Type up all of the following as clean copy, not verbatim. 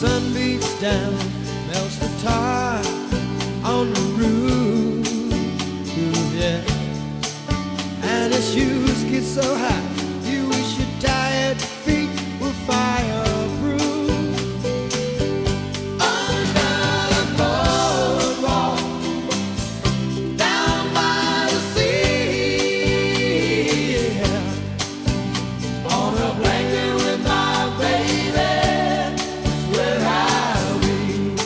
sun beats down, melts the tar on the roof, yeah. And his shoes get so hot, you wish your tired feet were fireproof. Under the boardwalk, down by the sea, yeah. On a blanket with my baby, that's where I'll be.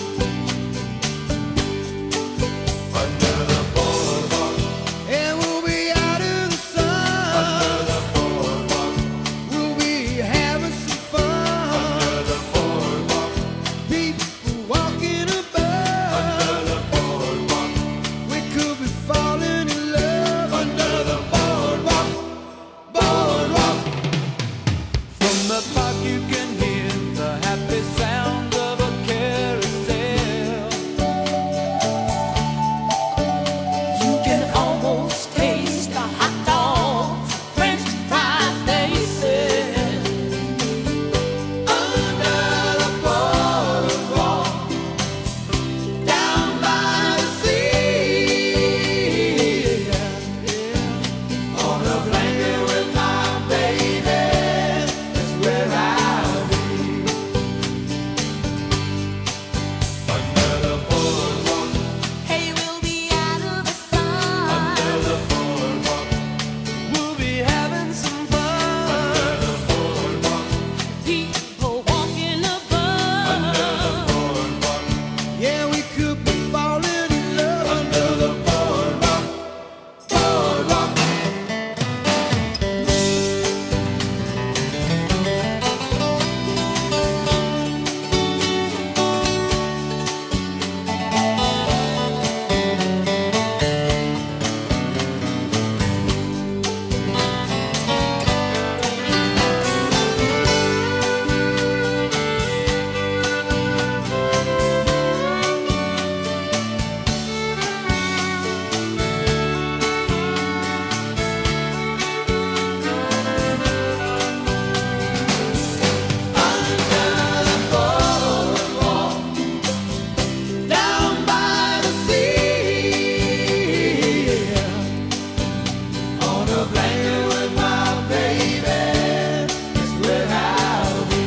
Under the boardwalk, and we'll be out in the sun. Under the boardwalk, we'll be having some fun. Under the boardwalk, people walking above. Under the boardwalk, we could be falling in love. Under the boardwalk, boardwalk. From the park you can hear the happy sound of a carousel. You can almost taste the hot dogs, French fries they sell. Under the boardwalk, down by the sea, yeah. On a blanket with my baby, that's where I'll be. Under the boardwalk, Hey, we'll be out of the sun. under the boardwalk, we'll be having some fun. Under the boardwalk, People walking above. under the boardwalk, yeah, we could be falling in love. Under the boardwalk, boardwalk. Down by the sea, on a blanket with my baby, that's where I'll be.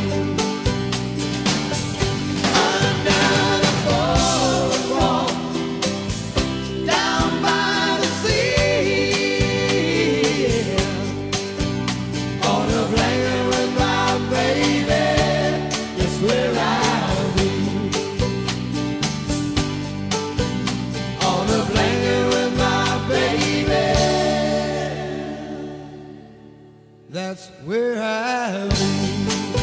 Under the boardwalk, down by the sea, on a blanket with my baby, that's where I'll be. On a blanket with my baby, that's where I'll be.